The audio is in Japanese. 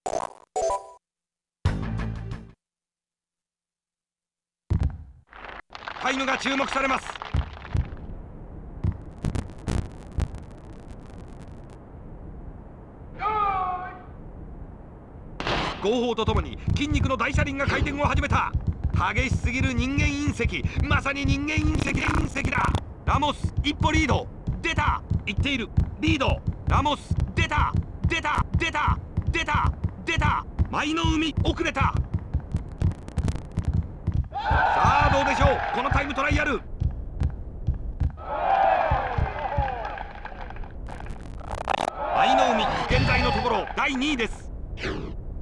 タイムが注目されます。号砲とともに筋肉の大車輪が回転を始めた。激しすぎる人間隕石、まさに人間隕石だ。ラモス一歩リード。出た、いっている。リード。ラモス出た。舞の海遅れた。さあどうでしょう、このタイムトライアル。舞の海現在のところ第2位です。